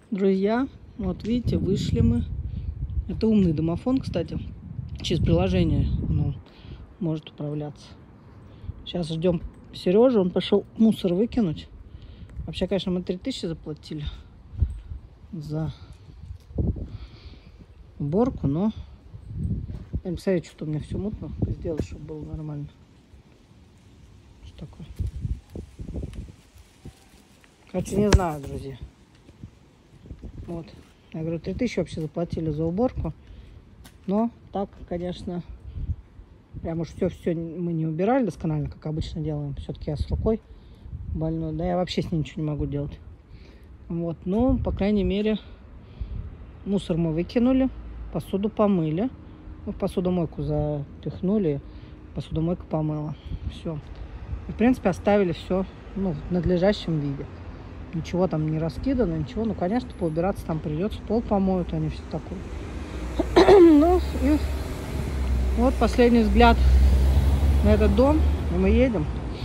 Друзья, вот видите, вышли мы. Это умный домофон, кстати. Через приложение он может управляться. Сейчас ждем Сережу, он пошел мусор выкинуть. Вообще, конечно, мы 3000 заплатили за уборку, но я представляю, что у меня все мутно. Сделать, чтобы было нормально. Что такое? Короче, не знаю, друзья. Вот. Я говорю, 3000 вообще заплатили за уборку. Но так, конечно, прям уж все мы не убирали досконально, как обычно делаем. Все-таки я с рукой больной. Да, я вообще с ней ничего не могу делать. Вот. Ну, по крайней мере, мусор мы выкинули, посуду помыли. Ну, в посудомойку запихнули, посудомойка помыла. Все. И, в принципе, оставили все в надлежащем виде. Ничего там не раскидано, ничего. Ну, конечно, поубираться там придется. Пол помоют, они все такое. Ну, и вот последний взгляд на этот дом. И мы едем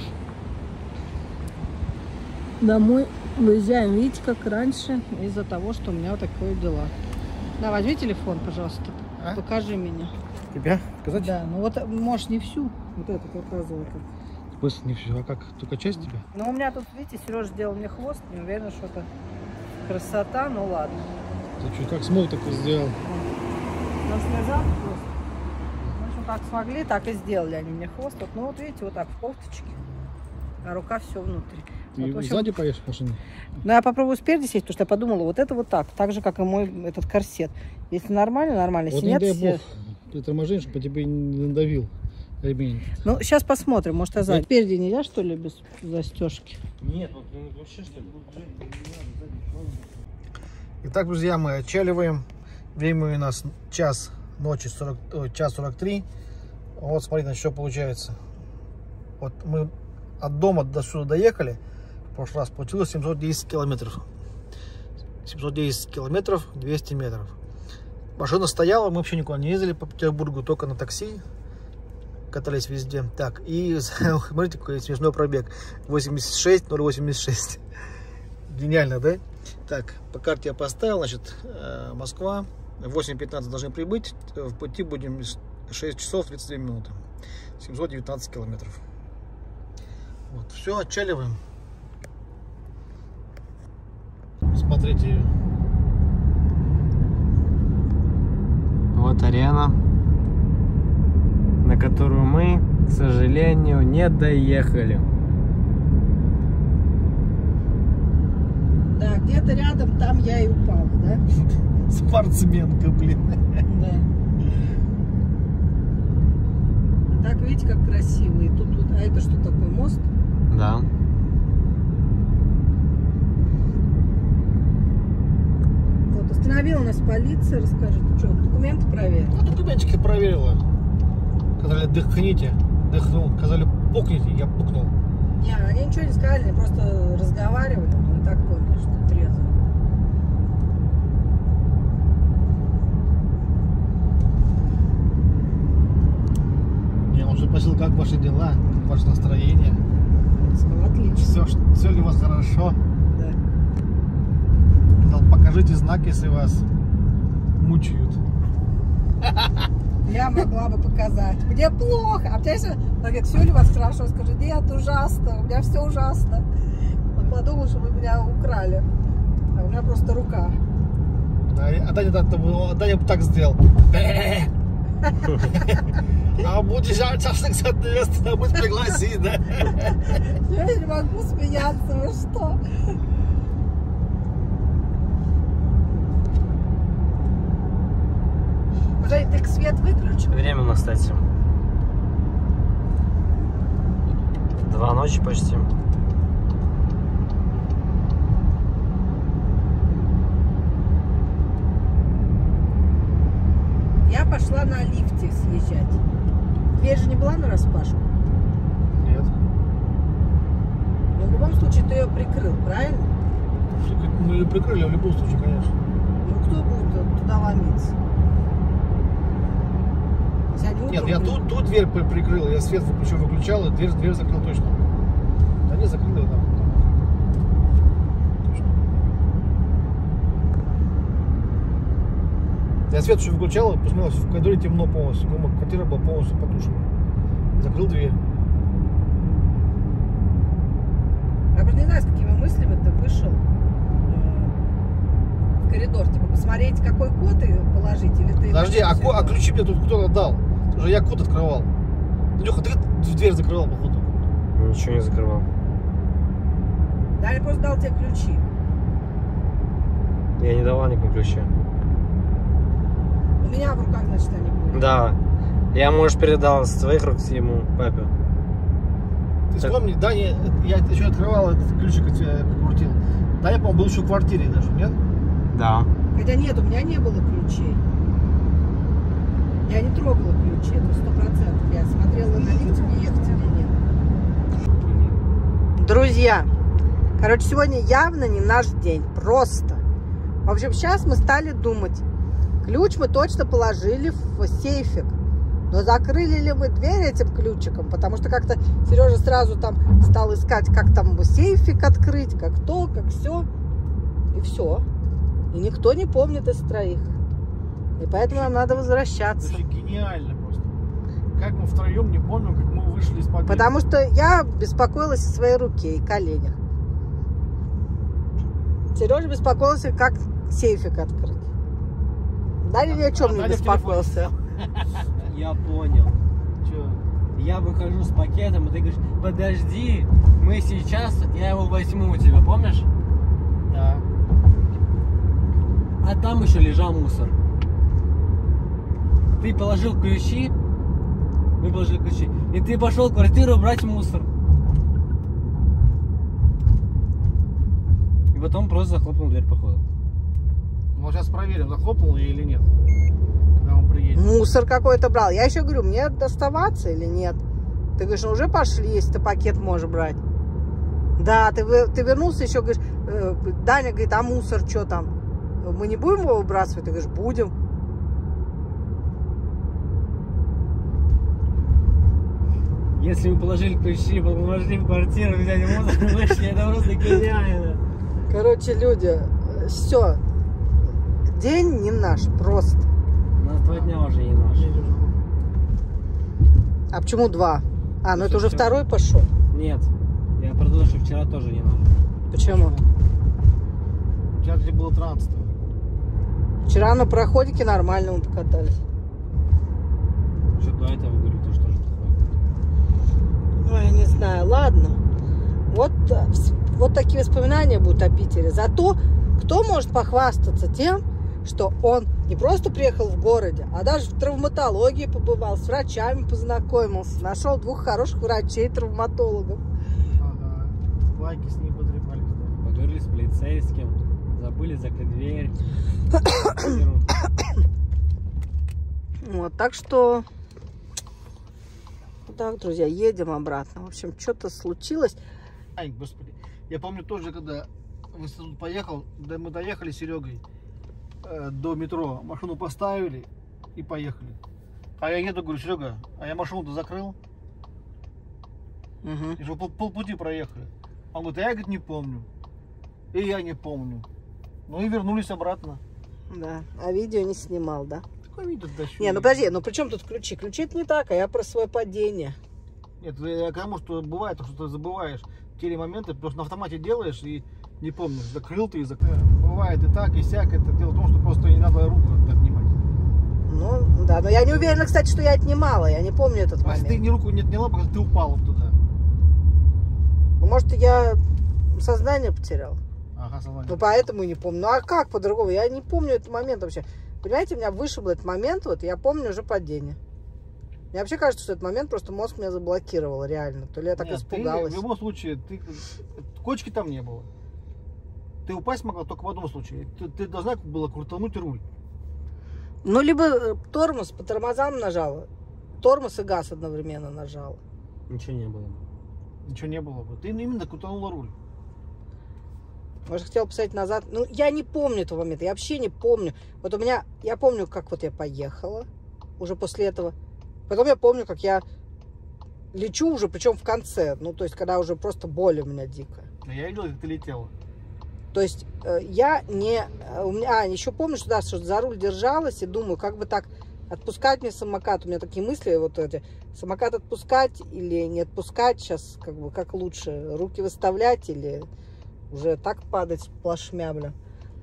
домой. Выезжаем, видите, как раньше. Из-за того, что у меня вот такое дела. Да, возьми телефон, пожалуйста. Покажи меня. Тебя показать? Да, ну вот, может, не всю. Вот это показывай. В смысле не всю, а как? Только часть тебя? Ну, у меня тут, видите, Сережа сделал мне хвост. Не уверена, что это красота, ну ладно. Ты что, как смог, так и сделал? Он связал хвост. В общем, как смогли, так и сделали они мне хвост. Вот, ну, вот видите, вот так в кофточке. А рука все внутри. Ты вот, в общем, сзади поешь в машине? Ну, я попробую спереди сесть, потому что я подумала, вот это вот так же, как и мой этот корсет. Если нормально, нормально. Если Вот нет, не дай бог, ты тормозишь, чтобы тебе не надавил ремень. Ну, сейчас посмотрим, может, я сзади. Спереди нельзя, что ли, без застежки? Нет, вот вообще что ли? Итак, друзья, мы отчаливаем. Время у нас час ночи, час 43. Вот, смотрите, что получается. Вот мы от дома до сюда доехали. В прошлый раз получилось 710 километров. 710 километров, 200 метров. Машина стояла, мы вообще никуда не ездили по Петербургу, только на такси. Катались везде. Так, и смотрите, какой смешной пробег. 86,086. Гениально, да? Так, по карте я поставил, значит, Москва. В 8:15 должны прибыть. В пути будем 6 часов 32 минуты. 719 километров. Вот, все, отчаливаем. Смотрите. Вот арена, на которую мы, к сожалению, не доехали. Да, где-то рядом там я и упала, да? Спортсменка, блин. Да. Так, видите, как красиво. И тут вот, а это что такое, мост? Да. Вот, остановила нас полиция, расскажет, что, документы проверила? А документики проверила. Сказали, дыхните. Дыхнул. Сказали, пукните. Я пукнул. Не, они ничего не сказали, они просто разговаривали, но мы так поняли, что трезво. Я уже спросил, как ваши дела, ваше настроение. Сказала, отлично. Все ли у вас хорошо? Да. Сказал, покажите знак, если вас мучают. Я могла бы показать. Мне плохо. А если он говорит, все ли у вас хорошо? Скажи, нет, ужасно. У меня все ужасно. Он подумал, что вы меня украли. А у меня просто рука. А Даня бы так сделал. А будешь шашлык соответственно, будь пригласи, да? Я не могу смеяться, вы что? Жень, ты свет выключил? Время у нас, кстати, 2 ночи почти. Я пошла на лифте съезжать. Дверь же не была нараспашку? Нет. Но в любом случае ты ее прикрыл, правильно? Мы ее прикрыли в любом случае, конечно. Ну кто будет туда ломиться? Нет, я тут дверь прикрыл, я свет выключал, и дверь закрыл точно. Да не закрыл, да. Точно. Я свет еще выключал, посмотрел, в коридоре темно полностью. Квартира была полностью потушена. Закрыл дверь. Я просто не знаю, с какими мыслями ты вышел в коридор. Типа посмотреть, какой код и положить, или ты... Подожди, а ключи мне тут кто-то дал. Уже я код открывал. Леха, ты дверь закрывал, походу. Ничего не закрывал. Даня просто дал тебе ключи. Я не давал никакого ключа. У меня в руках, значит, они были. Да. Я, может, передал с твоих рук ему, папе. Ты вспомни, да, я еще открывал этот ключик, крутил. Да, я, по-моему, был еще в квартире даже, нет? Да. Хотя нет, у меня не было ключей. Я не трогала ключи, это 100%. Я смотрела на лифте, мне ехать или нет. Друзья, короче, сегодня явно не наш день, просто. В общем, сейчас мы стали думать. Ключ мы точно положили в сейфик. Но закрыли ли мы дверь этим ключиком? Потому что как-то Сережа сразу там стал искать, как там сейфик открыть, как то, как все. И все. И никто не помнит из троих. И поэтому нам надо возвращаться. Это гениально просто. Как мы втроем не помним, как мы вышли из подъезда. Потому что я беспокоилась о своей руке и коленях. Сережа беспокоился, как сейфик открыть. Дарья ни о чем не беспокоился. Я понял. Че? Я выхожу с пакетом, и ты говоришь, подожди, мы сейчас, я его возьму у тебя, помнишь? Да. А там еще лежал мусор. Ты положил ключи, мы положили ключи, и ты пошел в квартиру брать мусор. И потом просто захлопнул дверь, походу. Ну, сейчас проверим, захлопнул я или нет. Когда он приедет. Мусор какой-то брал. Я еще говорю, мне доставаться или нет? Ты говоришь, ну уже пошли, если ты пакет можешь брать. Да, ты вернулся еще, говоришь, Даня говорит, а мусор что там? Мы не будем его выбрасывать? Ты говоришь, будем. Если мы положили ключи, потом вошли в квартиру, взяли мусор, вышли, это просто гениально. Короче, люди, все. День не наш, просто. У нас 2 дня уже не наш. А почему 2? А, ну это уже Вчера. второй пошел. Нет, я про то, что вчера тоже не наш. Почему? Вчера было 13. Вчера на проходике нормально мы покатались. Что до этого говорю, то что тоже такое. Ой, я не знаю, ладно. Вот такие воспоминания будут о Питере. Зато кто может похвастаться тем, что он не просто приехал в городе, а даже в травматологии побывал, с врачами познакомился, нашел 2 хороших врачей-травматологов. Ага. Лайки с ней потрепались, да. Поговорили с полицейским, забыли закрыть дверь. Вот, так что... Так, друзья, едем обратно. В общем, что-то случилось. Ай, господи. Я помню тоже, когда в институт поехал, да, мы доехали с Серегой до метро, машину поставили и поехали. А я еду, говорю, Серега, а я машину-то закрыл. Угу. И что полпути проехали. Он говорит, а я, говорит, не помню. И я не помню. Ну и вернулись обратно. Да, а видео не снимал, да? Какой вид тут дощу? Не, ну подожди, ну при чем тут ключи? Ключи это не так, а я про свое падение. Нет, я к тому, что бывает, что ты забываешь те моменты, потому что на автомате делаешь и не помнишь, закрыл ты и закрыл. Бывает и так, и сяк. Это дело в том, что просто не надо руку отнимать. Ну, да, но я не уверена, кстати, что я отнимала, я не помню этот А момент. если ты ни руку не отняла, потому что ты упала туда. Может, я сознание потерял? Ага, сознание. Ну, поэтому и не помню. Ну, а как по-другому? Я не помню этот момент вообще. Понимаете, меня вышибло этот момент, вот, я помню уже падение. Мне вообще кажется, что этот момент просто мозг меня заблокировал, реально. То ли я так Нет, испугалась. в любом случае, кочки там не было. Ты упасть могла только в одном случае. Ты должна была крутануть руль. Ну, либо тормоз, по тормозам нажала. Тормоз и газ одновременно нажала. Ничего не было. Ничего не было бы. Ты именно крутанула руль. Может, хотела посмотреть назад. Ну, я не помню этого момента. Я вообще не помню. Вот у меня... Я помню, как вот я поехала уже после этого. Потом я помню, как я лечу уже, причем в конце. Ну, то есть, когда уже просто боль у меня дикая. А я видел, как ты летела. То есть я не... еще помню, что, да, что за руль держалась и думаю, как бы так отпускать мне самокат. У меня такие мысли вот эти. Самокат отпускать или не отпускать сейчас, как бы, как лучше? Руки выставлять или уже так падать плашмя, бля.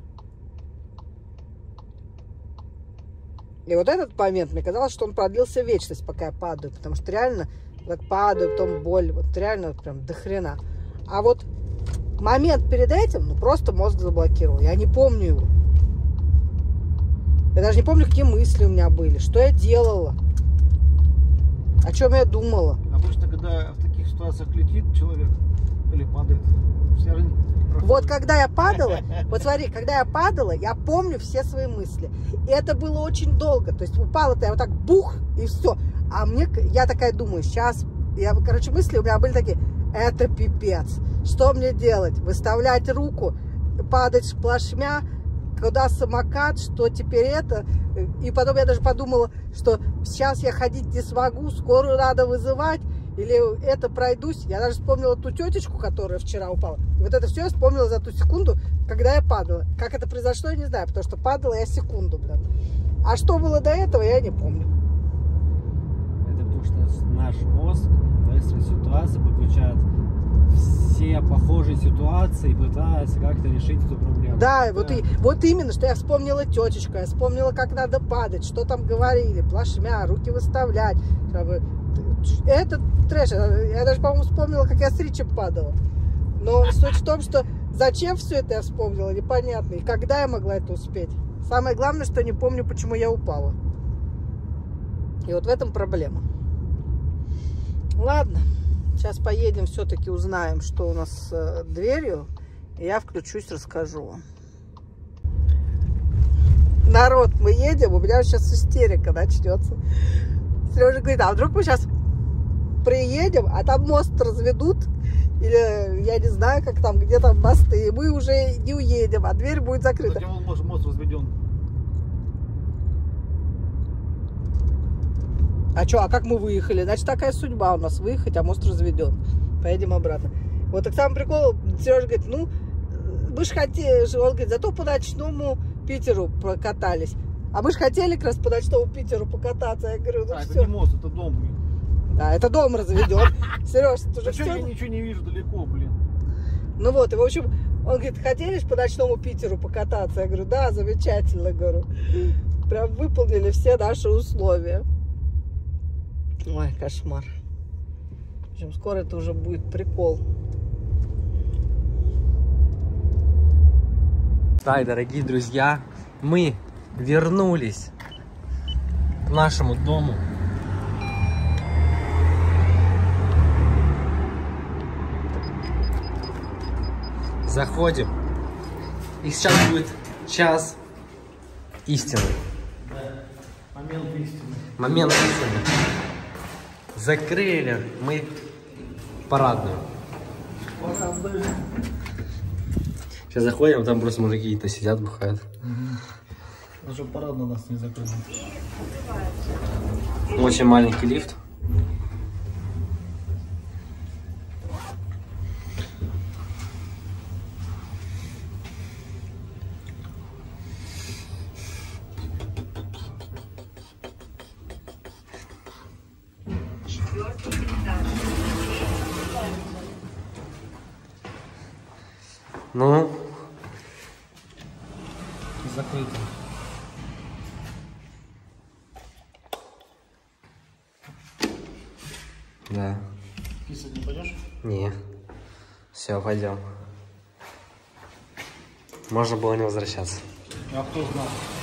И вот этот момент, мне казалось, что он продлился вечность, пока я падаю. Потому что реально, так падаю, потом боль. Вот реально прям до хрена. А вот момент перед этим, ну, просто мозг заблокировал. Я не помню его. Я даже не помню, какие мысли у меня были, что я делала, о чем я думала. Обычно, когда в таких ситуациях летит человек или падает, вся жизнь проходит. Вот когда я падала, вот смотри, когда я падала, я помню все свои мысли. И это было очень долго. То есть упала-то я вот так бух, и все. А я такая думаю, сейчас, короче, мысли у меня были такие, это пипец. Что мне делать? Выставлять руку, падать плашмя, куда самокат, что теперь это. И потом я даже подумала, что сейчас я ходить не смогу, скорую надо вызывать, или это пройдусь. Я даже вспомнила ту тетечку, которая вчера упала. И вот это все я вспомнила за ту секунду, когда я падала. Как это произошло, я не знаю, потому что падала я секунду, блин. А что было до этого, я не помню. Это потому что наш мозг в экстренной ситуации подключает все похожие ситуации и пытается как-то решить эту проблему. Да, вот именно, что я вспомнила тетечку, я вспомнила, как надо падать, что там говорили, плашмя, руки выставлять. Это трэш. Я даже, по-моему, вспомнила, как я с Ричем падала. Но суть в том, что зачем все это я вспомнила, непонятно. И когда я могла это успеть. Самое главное, что не помню, почему я упала. И вот в этом проблема. Ладно. Сейчас поедем, все-таки узнаем, что у нас с дверью. И я включусь, расскажу вам. Народ, мы едем, у меня сейчас истерика начнется. Сережа говорит, а вдруг мы сейчас приедем, а там мост разведут, или я не знаю, как там, где там мосты, и мы уже не уедем, а дверь будет закрыта. Мост разведен. А что, а как мы выехали? Значит, такая судьба у нас, выехать, а мост разведен. Поедем обратно. Вот так самый прикол, Сережа говорит, ну, мы же хотели, он говорит, зато по ночному Питеру прокатались. А мы же хотели как раз по ночному Питеру покататься. Я говорю, ну все. Это не мост, это дом, блин. Да, это дом разведен. Сереж, ты уже все? Я ничего не вижу далеко, блин. Ну вот, и в общем, он говорит, хотели же по ночному Питеру покататься? Я говорю, да, замечательно, говорю. Прям выполнили все наши условия. Ой, кошмар. В общем, скоро это уже будет прикол. Так, дорогие друзья, мы вернулись к нашему дому. Заходим. И сейчас будет час истины. Момент истины. Момент истины. Закрыли мы парадную. Сейчас заходим, там просто мужики какие-то сидят, бухают. Ну, чтобы парадно нас не закрыли. Очень маленький лифт. Ну, Закрыто. да. Писать не пойдешь? Не. Все, пойдем. Можно было не возвращаться. А кто знал?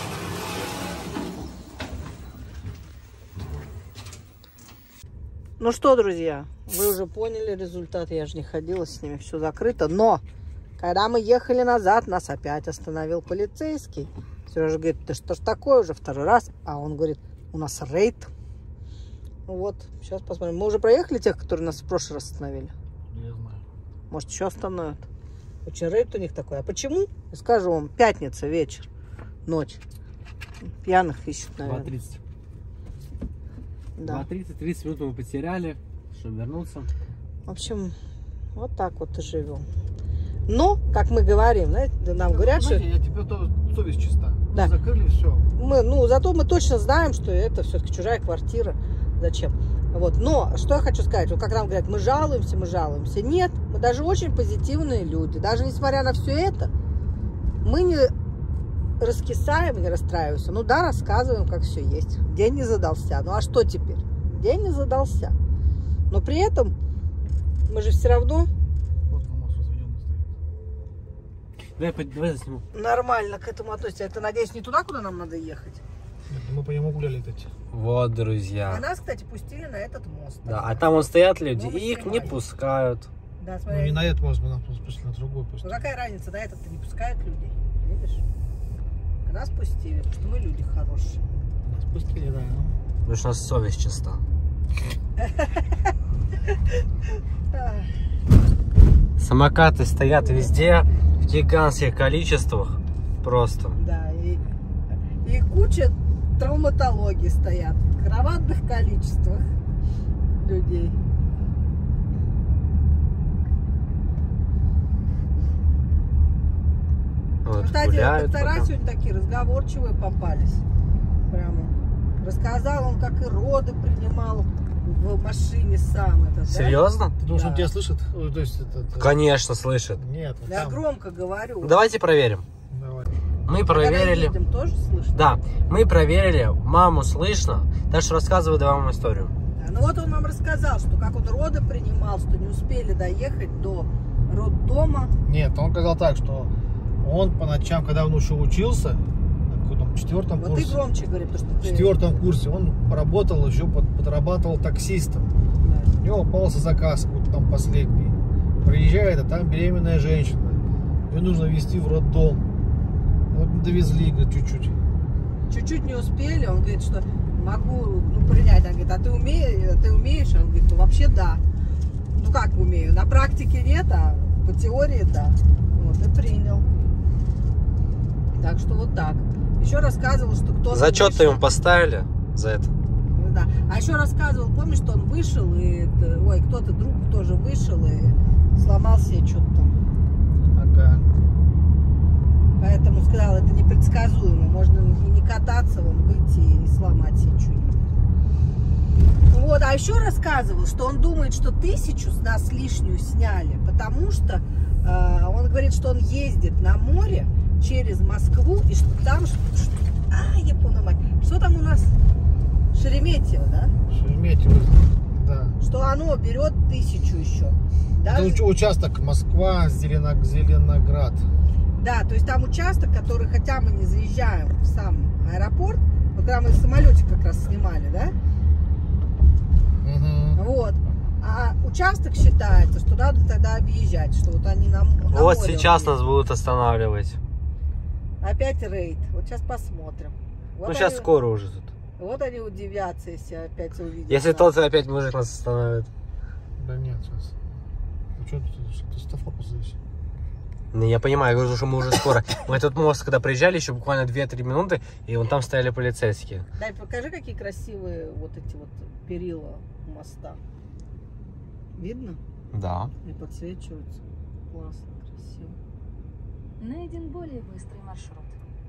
Ну что, друзья, вы уже поняли результат. Я же не ходила с ними, все закрыто. Но, когда мы ехали назад, нас опять остановил полицейский. Сережа говорит, да что ж такое уже второй раз? А он говорит, у нас рейд. Ну вот, сейчас посмотрим. Мы уже проехали тех, которые нас в прошлый раз остановили? Не знаю. Может, еще остановят? Очень рейд у них такой. А почему? Я скажу вам, пятница, вечер, ночь. Пьяных ищут, наверное. 2:30. Да. 2:30, 30 минут мы потеряли, чтобы вернуться. В общем, вот так вот и живем. Но, как мы говорим, знаете, нам говорят, что... Я тебе то совесть чиста. Да. Закрыли, все. Зато мы точно знаем, что это все-таки чужая квартира. Зачем? Вот. Но, что я хочу сказать, вот как нам говорят, мы жалуемся. Нет, мы даже очень позитивные люди. Даже несмотря на все это, мы не раскисаем, не расстраиваемся. Ну да, рассказываем, как все есть. День не задался. Ну а что теперь? День не задался. Но при этом мы же все равно Давай засниму. нормально к этому относимся. Это, надеюсь, не туда, куда нам надо ехать? Нет, мы по нему гуляли, кстати. Вот, А друзья. нас, кстати, пустили на этот мост. Да, а там вот стоят люди, Ну, мы и их не снимаем. пускают. Да, Ну, смотри. не на этот мост, мы нас спустили на другой пусть. Ну какая разница, на этот-то не пускают людей. Видишь? А нас пустили, потому что мы люди хорошие. Нас спустили, да. Потому что у нас совесть чиста. Самокаты стоят везде, в гигантских количествах. Просто. Да, и куча травматологии стоят в громадных количествах людей. Вот, Кстати, гуляют доктора пока. сегодня такие разговорчивые попались. Прямо. Рассказал он, как и роды принимал в машине сам. Это, да? Серьезно? Ты думаешь, Да. он тебя слышит? Ой, то есть, Конечно, слышит. Нет, Я там. громко говорю. Давайте проверим. Давай. Мы Когда проверили. едем, тоже слышно? Да, мы проверили, маму слышно. Так что рассказывай давай вам историю. Да, ну вот он нам рассказал, что как он роды принимал, что не успели доехать до роддома. Нет, он сказал так, что он по ночам, когда он еще учился, на каком-то 4-м Вот курсе, ты громче говори, потому что в ты... 4-м курсе, он поработал, еще подрабатывал таксистом. Да. У него попался заказ, какой-то там последний. Приезжает, а там беременная женщина. Ее нужно везти в роддом. Вот довезли, говорит, чуть-чуть. Чуть-чуть не успели, он говорит, что могу принять. Он говорит, а ты умеешь? Он говорит, ну вообще да. Ну как умею? На практике нет, а по теории да. Вот и принял. Так что вот так. Еще рассказывал, что кто-то... Зачет-то вышел. ему поставили за это. Да. А еще рассказывал, помнишь, что он вышел, и кто-то друг тоже вышел и сломал себе что-то там. Ага. Поэтому сказал, это непредсказуемо. Можно и не кататься, вон, выйти и сломать себе что-нибудь. Вот, а еще рассказывал, что он думает, что 1000 с нас лишнюю сняли, потому что он говорит, что он ездит на море через Москву, и что там, я поняла, мать, что там у нас? Шереметьево, да? Шереметьево, да. Что оно берет 1000 еще. Даже... Это участок Москва, Зеленоград. Да, то есть там участок, который, хотя мы не заезжаем в сам аэропорт, вот когда мы в самолете как раз снимали, да? Угу. Вот. А участок считается, что надо тогда объезжать, что вот они на Вот море сейчас вот нас будут останавливать. опять рейд. Вот сейчас посмотрим. Вот Ну сейчас они- скоро уже тут. Вот они удивятся, если опять увидят. Если нас. тот опять мужик нас остановит. Да нет, сейчас. Ну что ты светофор здесь? Не, я понимаю, я говорю, что мы уже скоро. Мы этот мост, когда приезжали, еще буквально 2-3 минуты, и вон там стояли полицейские. Дай, покажи, какие красивые вот эти вот перила у моста. Видно? Да. И подсвечиваются. Классно, красиво. Найден более быстрый маршрут.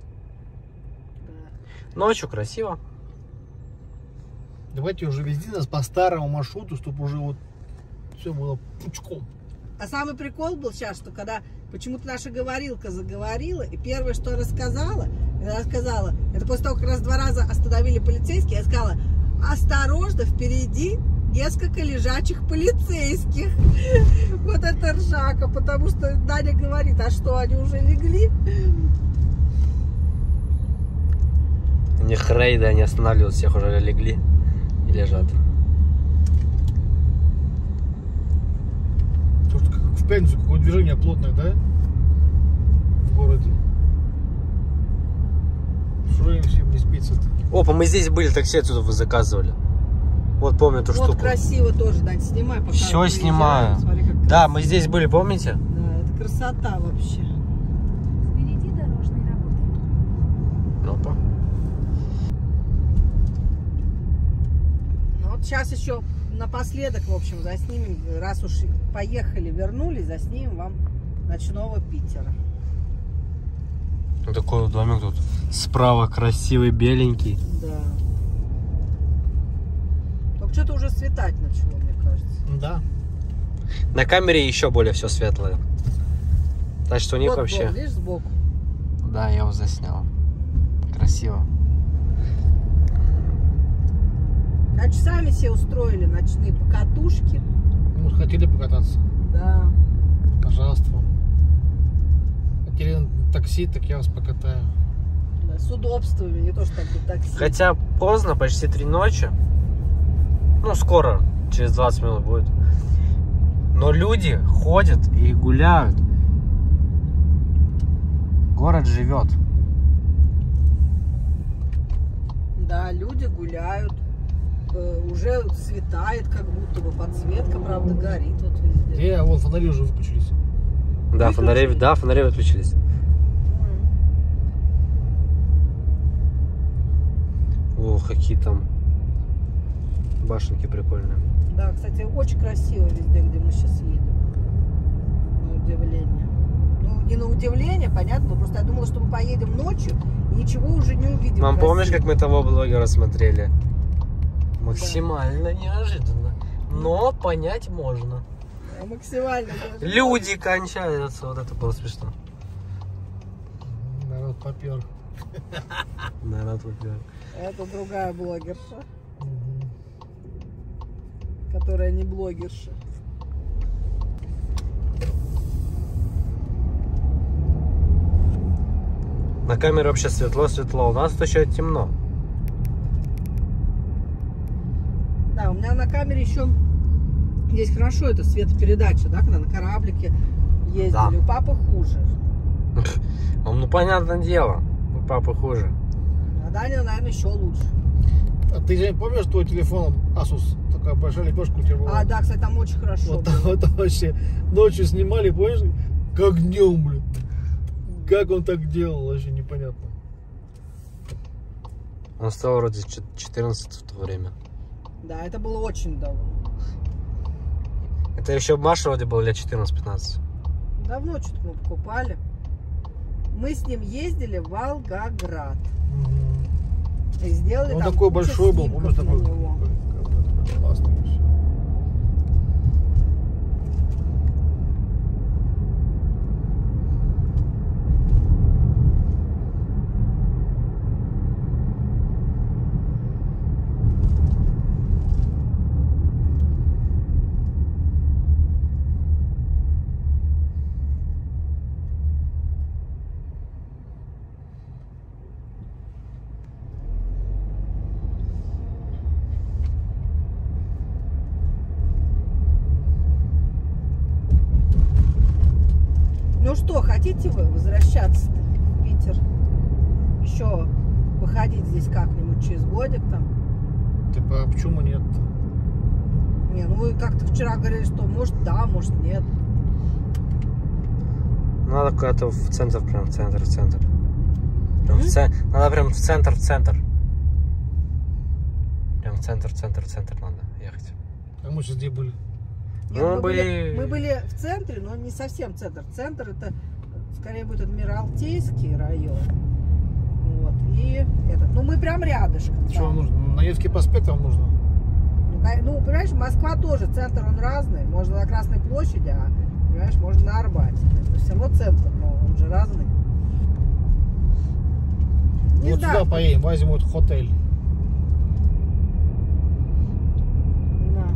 Да. Ночью красиво. Давайте уже везди нас по старому маршруту, чтобы уже вот все было пучком. А самый прикол был сейчас, что когда почему-то наша говорилка заговорила, и первое, что рассказала, она сказала, это после того, как раз 2 раза остановили полицейские, я сказала, осторожно, впереди несколько лежачих полицейских. Вот это ржака, потому что Даня говорит, а что, они уже легли? У них рейды, они останавливают, всех уже легли и лежат. Потому что как в пятницу какое движение плотное, да? В городе. Что им всем не спится-то? Опа, мы здесь были, такси отсюда вы заказывали. Вот помню эту Вот штуку. красиво тоже, Дань, снимай, пока Всё мы снимаю. приезжаем. Смотри, как Да, красиво. мы здесь были, помните? Да, это красота вообще. Впереди дорожные работы. Опа. Ну вот сейчас еще напоследок, в общем, заснимем, раз уж поехали, вернулись, заснимем вам ночного Питера. Вот такой вот домик тут. Справа красивый, беленький. Да. Только что-то уже светать начало, мне кажется. Да. На камере еще более все светлое. Так что у них Вот вообще... дом, видишь, сбоку? Да, я его заснял. Красиво. А сами себе устроили ночные покатушки. Ну, хотели покататься. Да. Пожалуйста. Хотели на такси, так я вас покатаю. Да, с удобствами, не то что так бы такси. Хотя поздно, почти 3 ночи. Ну, скоро, через 20 минут будет. Но люди ходят и гуляют. Город живет. Да, люди гуляют. Уже светает, как будто бы подсветка, правда, горит вот везде. А вон фонари уже выключились. Да, фонари выключились. О, какие там башенки прикольные. Да, кстати, очень красиво везде, где мы сейчас едем. На удивление. Ну, не на удивление, понятно, просто я думала, что мы поедем ночью и ничего уже не увидим. Мам, красиво. помнишь, как мы того блогера смотрели? Максимально неожиданно. Но понять можно. Да, максимально. Люди кончаются. Вот это было смешно. Народ попер. Народ попер. Это другая блогерша, которая не блогерша. На камере вообще светло. У нас тут еще темно. Да, у меня на камере еще здесь хорошо, это светопередача, да, когда на кораблике ездили. Да. У папы хуже. Ну, понятное дело. У папы хуже. А Даня, наверное, еще лучше. А ты, Жень, помнишь твой телефон Asus? Такая большая лепешка у тебя была. А, да, кстати, там очень хорошо Вот было. там вообще ночью снимали, помнишь? Как днем, блин. Как он так делал, вообще непонятно. Он стоил вроде 14 в то время. Да, это было очень давно. Это еще Маша вроде было лет 14-15. Давно что-то мы покупали. Мы с ним ездили в Волгоград. И сделали Он там такой кучу большой был, снимков помнишь, на такой него. классный вообще. Ну что, хотите вы возвращаться в Питер? Еще выходить здесь как-нибудь через годик там? Типа, а почему нет? Не, ну вы как-то вчера говорили, что может да, может нет. Надо куда-то в центр, прям в центр. Прям надо прям в центр. Прям в центр надо ехать. А мы сейчас где были? Нет, Ну, мы были в центре, но не совсем центр. Центр это скорее будет Адмиралтейский район. Вот. И этот. Ну мы прям рядышком. Что да. вам нужно? На Невский проспект вам нужно? Ну, понимаешь, Москва тоже, центр он разный. Можно на Красной площади, а, понимаешь, можно на Арбате. Это все равно центр, но он же разный. Не Вот знаю. сюда поедем, возьмем вот отель. Да.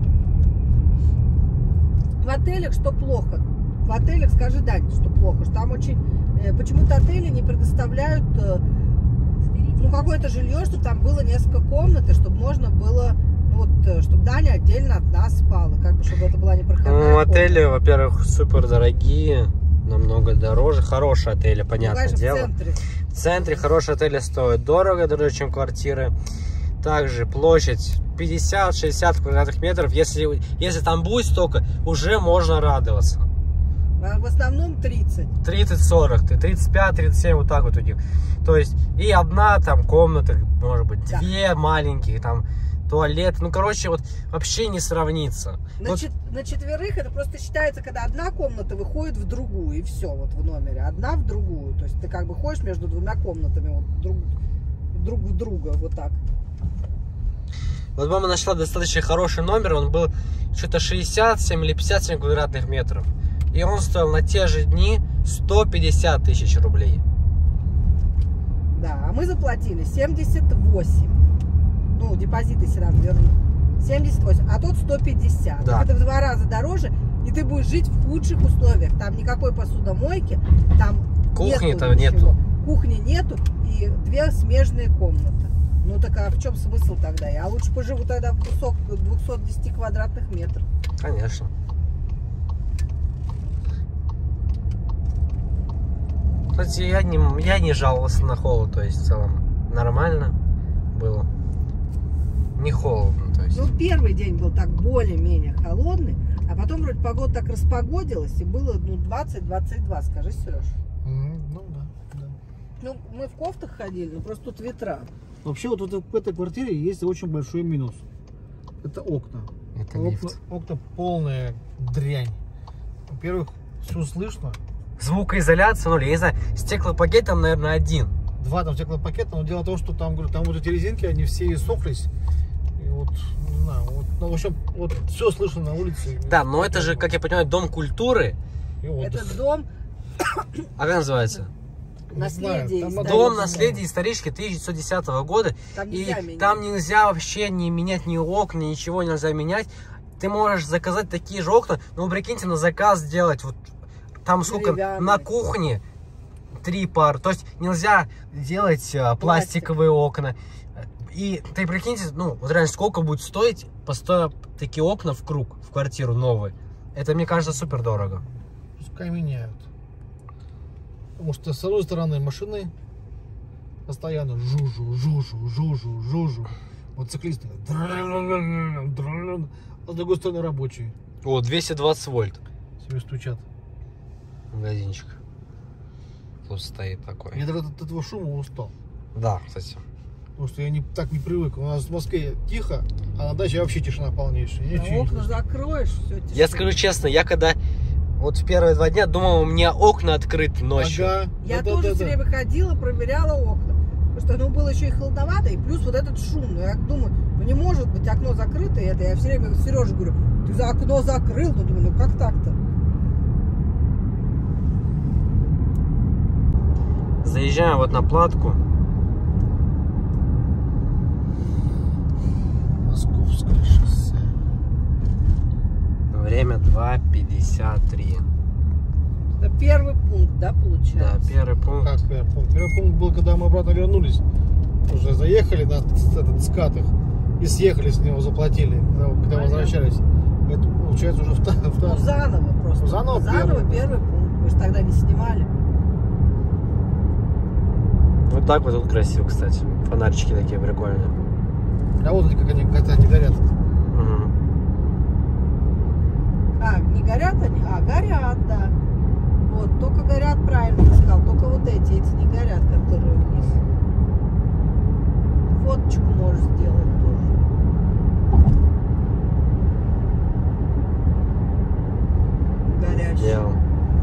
В отелях что плохо? В отелях, скажи, Дань, что плохо, что там очень... почему-то отели не предоставляют ну, какое-то жилье, чтобы там было несколько комнат, и чтобы можно было... Ну, вот, чтобы Даня отдельно от нас спала, как бы, чтобы это была не проходная Ну, комната. отели, во-первых, супер дорогие, намного дороже. Хорошие отели, понятное конечно, дело. в центре. В центре хорошие отели стоят дорого, дороже, чем квартиры. Также площадь 50-60 квадратных метров. Если там будет столько, уже можно радоваться. А в основном 30. 30-40, 35-37, вот так вот у них. То есть и одна там комната, может быть, Да. две маленьких, там туалет. Ну, короче, вот вообще не сравнится. На четверых это просто считается, когда одна комната выходит в другую, и все, вот в номере. Одна в другую. То есть ты как бы ходишь между двумя комнатами, вот друг в друга, вот так. Вот мама нашла достаточно хороший номер, он был что-то 67 или 57 квадратных метров. И он стоил на те же дни 150 тысяч рублей. Да, а мы заплатили 78. Ну, депозиты все равно вернут. 78, а тот 150. Да. Это в 2 раза дороже, и ты будешь жить в худших условиях. Там никакой посудомойки, там Кухни-то нету. Кухни нету и 2 смежные комнаты. Ну так а в чем смысл тогда? Я лучше поживу тогда в 210 квадратных метров. Конечно. Кстати, я не жаловался на холод, то есть в целом нормально было. Не холодно, то есть. Ну, первый день был так более-менее холодный, а потом вроде погода так распогодилась, и было 20-22, скажи, Сереж. Ну да. Ну, мы в кофтах ходили, но просто тут ветра. Вообще вот в этой квартире есть очень большой минус. Это окна. Это лифт. Окна полная дрянь. Во-первых, все слышно. Звукоизоляция, ну, я не знаю, стеклопакет там, наверное, 1. 2 там стеклопакета, но дело в том, что там, говорю, там вот эти резинки, они все иссохлись. И вот, не знаю, вот, ну, в общем, вот все слышно на улице. Да, но это же, как я понимаю, дом культуры. И вот. Этот дом А как называется? наследие. Там Дом наследия исторически 1910 года. Там И нельзя менять. там нельзя вообще не менять ни окна, ничего нельзя менять. Ты можешь заказать такие же окна, но прикиньте, на заказ сделать. Вот там сколько? Деревянные. На кухне 3 пар. То есть нельзя делать пластиковые окна. И ты прикиньте, ну, вот реально сколько будет стоить поставить такие окна в круг, в квартиру новые. Это, мне кажется, супер дорого. Пускай меняют. Потому что с одной стороны машины постоянно жужу. Мотоциклисты. А с другой стороны рабочие. О, 220 вольт. Себе стучат. Магазинчик. Тут стоит такой. Я даже от этого шума устал. Да, кстати. Потому что я так не привык. У нас в Москве тихо, а на даче вообще тишина полнейшая. А Ничего не окна слышно. закроешь, все тишина. Я скажу честно, я когда вот в первые 2 дня думал, у меня окна открыты ночью. Ага. Я Да, тоже да, все да. время ходила, проверяла окна. Потому что было еще и холодновато, и плюс вот этот шум. Ну, я думаю, ну не может быть окно закрыто. И это я все время Сереже говорю, ты за окно закрыл. Ну думаю, ну как так-то? Заезжаем вот на платку. Московское шоссе. Время 2:53. Это первый пункт, да, Да, получается? первый пункт. Как первый пункт? Первый пункт был, когда мы обратно вернулись. Уже заехали на этот скатах и съехали с него, заплатили, когда возвращались. Это получается уже Ну, второй. заново просто. Заново первый пункт. Мы же тогда не снимали. Вот так вот тут красиво, кстати. Фонарчики такие прикольные. А вот они как они горят. Угу. А, не горят они? А, горят, да. Вот, только горят, правильно ты сказал. Только вот эти не горят, которые вниз. Фоточку можешь сделать тоже. Горящие. Делал.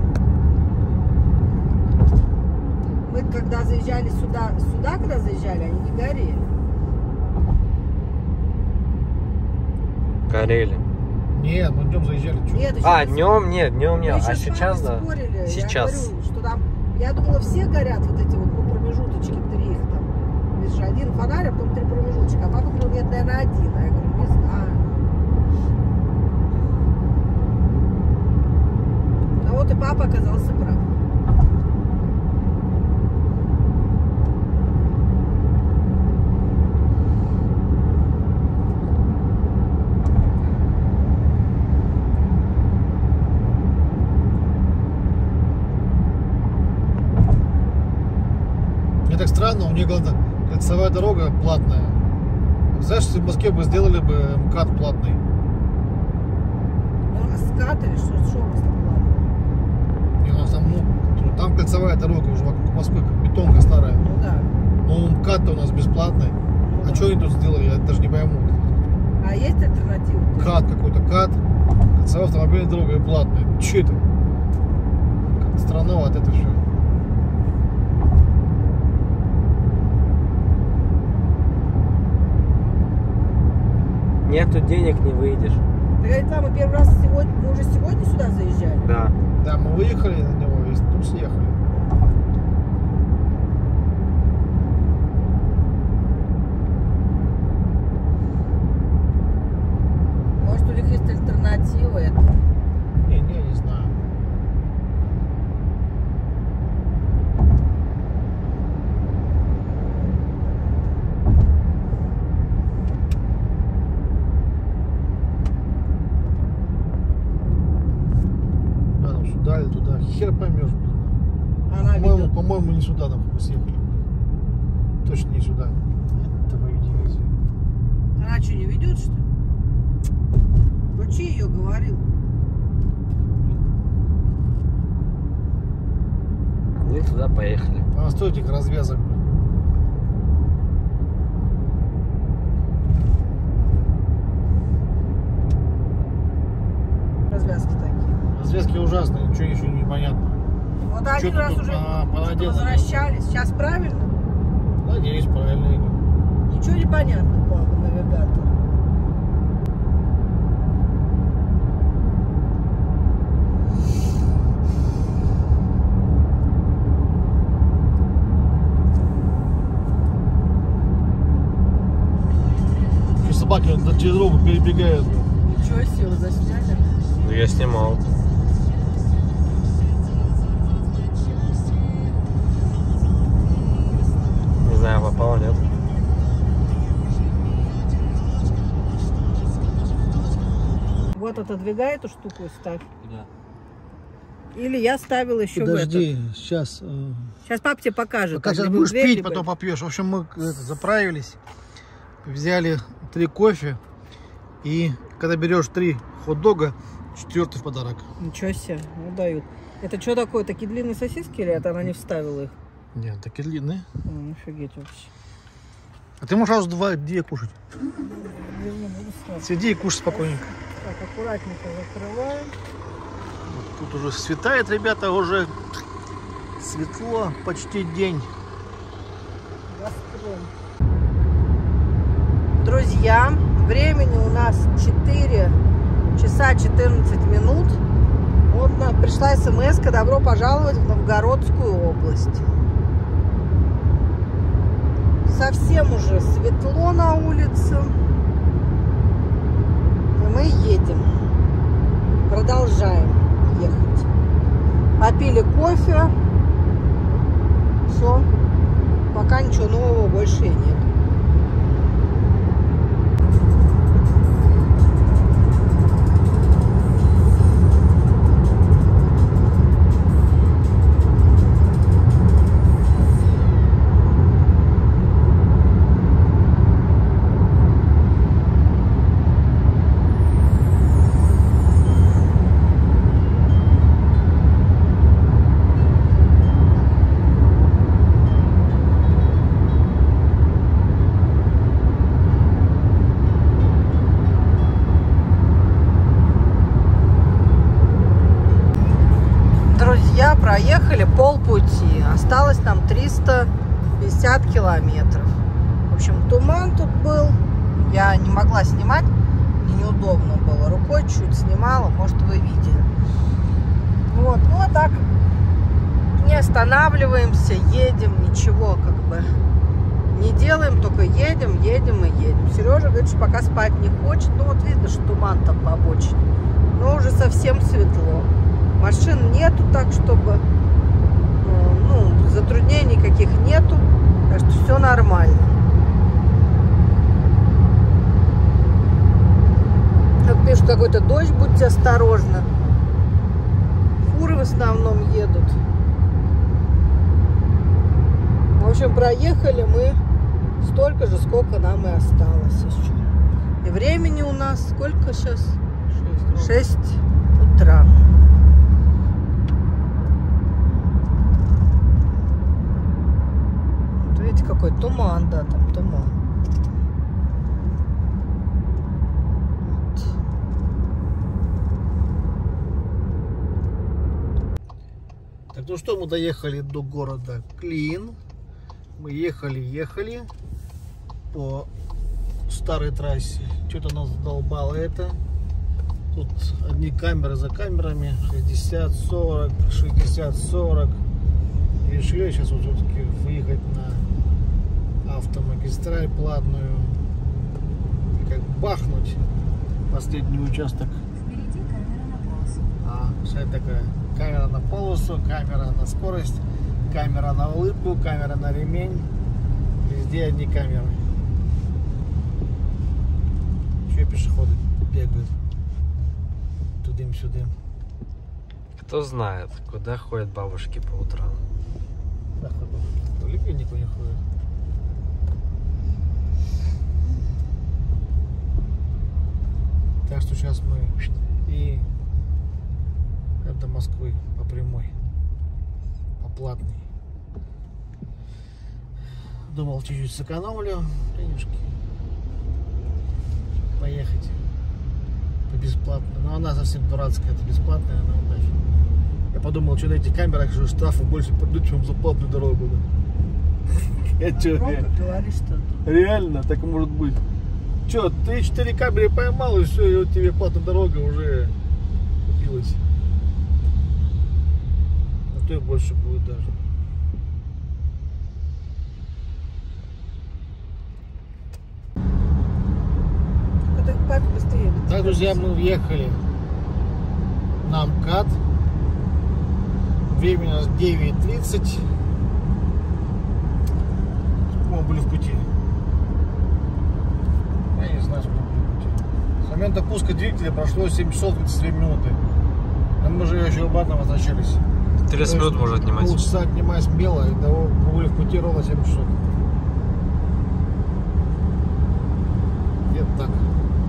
Мы когда заезжали сюда, когда заезжали, они не горели. Горели. Нет, мы днем заезжали. Чё? Нет, еще А, не днем нет, днем Мы нет. еще А с вами сейчас, да. спорили. Сейчас. Я говорю, что там, я думала, все горят вот эти вот промежуточки 3 их там. Видишь, один фонарь, а потом 3 промежуточка. А папа говорил, нет, наверное, 1. А я говорю, не знаю. А вот и папа оказался прав. Мне так странно, у них кольцевая дорога платная. Знаешь, если в Москве бы сделали бы МКАД платный. Ну, а скат или что у вас там было? И у нас там, там кольцевая дорога уже вокруг Москвы, как бетонка старая. Ну да. Но МКАД-то у нас бесплатный. Ну, А да. что они тут сделали, я даже не пойму. А есть альтернатива? КАТ какой-то, КАТ. Кольцевая автомобильная дорога и платная. Че это? Как странновато это все. Нету денег, не выйдешь. Так это мы первый раз сегодня, мы уже сегодня сюда заезжали? Да. Да, мы выехали на него и тут съехали. Может, у них есть альтернатива это? Не знаю. А, там сюда или туда. Хер поймешь. Она ведет. По-моему, не сюда нам мы съехали. Точно не сюда. Это мы видели. Она что, не ведет, что ли? Включи ее, говорил. Мы туда поехали. А стоит этих развязок. Развязки такие. Развязки ужасные, ничего еще не понятно. Вот один Чё-то раз тут, уже понадел. возвращались. Сейчас правильно? Надеюсь, правильно идем. Ничего не понятно по навигатору. И собаки вот через дорогу перебегают. Ничего себе, засняли. Ну, я снимал. Не знаю, попало, нет. Вот отодвигай эту штуку и ставь. Да. Или я ставила еще в Подожди, этот. сейчас. Сейчас папа тебе покажет. Пока там, сейчас либо будешь дверь, пить, либо- потом попьешь. В общем, мы заправились, взяли 3 кофе. И когда берешь 3 хот-дога, 4-й в подарок. Ничего себе, ну дают. Это что такое, такие длинные сосиски или это она не вставила их? Нет, такие длинные. Офигеть вообще. А ты можешь сразу 2 кушать. Наверное, буду сразу. Сиди и кушай спокойненько. Так, аккуратненько закрываем. Тут уже светает, ребята, уже светло, почти день. Раскроем. Друзья, времени у нас 4 часа 14 минут. Вот нам пришла смс-ка: добро пожаловать в Новгородскую область. Совсем уже светло на улице. И мы едем. Продолжаем ехать. Попили кофе. Все. Пока ничего нового больше и нет. Друзья, проехали полпути. Осталось нам 350 километров. В общем, туман тут был. Я не могла снимать. Мне неудобно было. Рукой чуть снимала. Может, вы видели. Вот. Ну, а так не останавливаемся. Едем. Ничего как бы не делаем. Только едем, едем и едем. Сережа говорит, что пока спать не хочет. Ну, вот видно, что туман там по обочине. Но уже совсем светло. Машин нету так, чтобы, ну, затруднений никаких нету, так что все нормально. Как пишут, какой-то дождь, будьте осторожны. Фуры в основном едут. В общем, проехали мы столько же, сколько нам и осталось еще. И времени у нас сколько сейчас? 6 утра. Видите, какой туман, да, там туман. Ну что, мы доехали до города Клин. Мы ехали по старой трассе. Что-то нас задолбало это. Тут одни камеры за камерами. 60, 40, 60, 40. И решили сейчас вот все-таки выехать на автомагистраль платную. И как бахнуть последний участок. Впереди камера на полосу. Что это такое? Камера на полосу, камера на скорость, камера на улыбку, камера на ремень. Везде одни камеры. Еще пешеходы бегают. Тудым-сюдым. Кто знает, куда ходят бабушки по утрам. Да, в поликлинику не ходят. Так что сейчас мы и до Москвы по прямой, по платной. Думал, чуть-чуть сэкономлю денежки, поехать по бесплатно. Но она совсем дурацкая, это бесплатная, она удача. Я подумал, что на этих камерах же штрафы больше придут, чем за платную дорогу. Я что, реально, так может быть. Че, 3-4 камеры поймал, и все, и вот тебе платная дорога уже купилась. А то и больше будет даже. Так, друзья, мы въехали на МКАД. Время у нас 9:30. Мы были в пути. Я не знаю, сколько были в пути. С момента пуска двигателя прошло 7 часов 32 минуты. А мы же еще обратно возвращались. 30 минут можно отнимать. Полчаса отнимая смело, и того мы были в пути ровно 7 часов. Где-то так.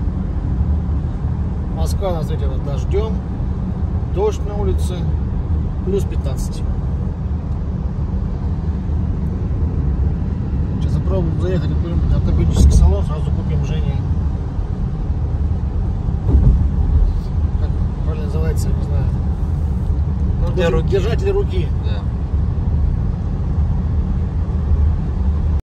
Москва нас встретила дождем. Дождь на улице. Плюс 15. Сейчас попробуем заехать в какой-нибудь ортопедический салон, сразу купим Жене. Как правильно называется, я не знаю. Ну, для руки. Держатель руки. Да.